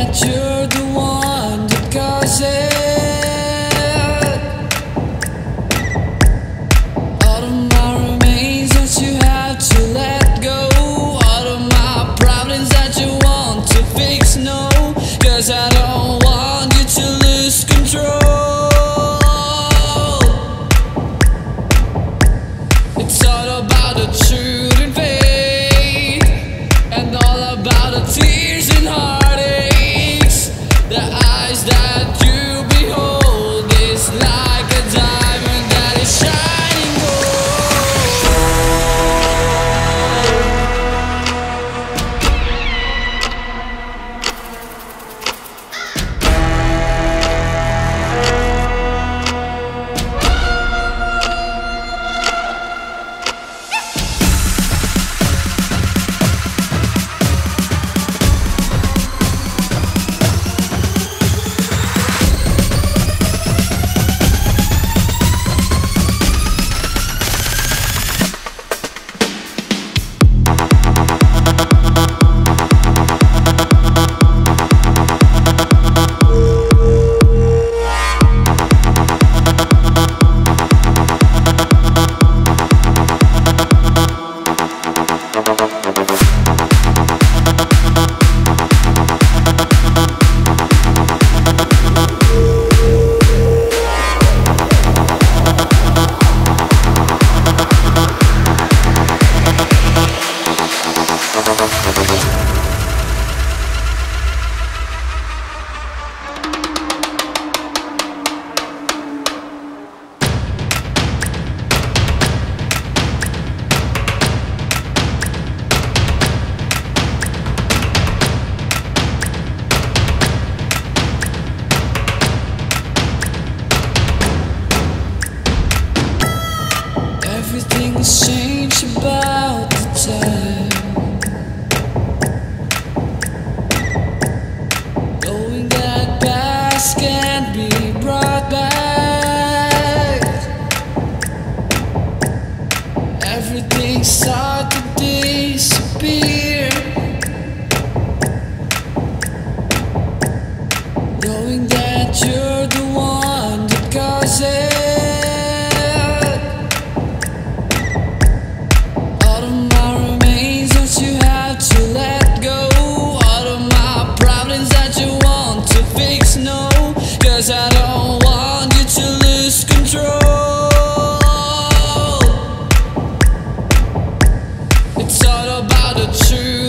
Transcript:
that you're the one that caused it. All of my remains that you have to let go. All of my problems that you want to fix, no. 'Cause I don't want you to lose control. It's all about the truth and faith, and all about the tears and heartaches. The eyes that you behold is like a diamond that is shining Everything's changed about the time. Knowing that past can't be brought back. Everything started to disappear. Knowing that you're the one that caused it. Cause I don't want you to lose control. It's all about the truth.